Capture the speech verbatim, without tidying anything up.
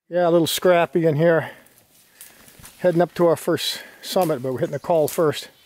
Yeah, a little scrappy in here. Heading up to our first summit, but we're hitting the call first.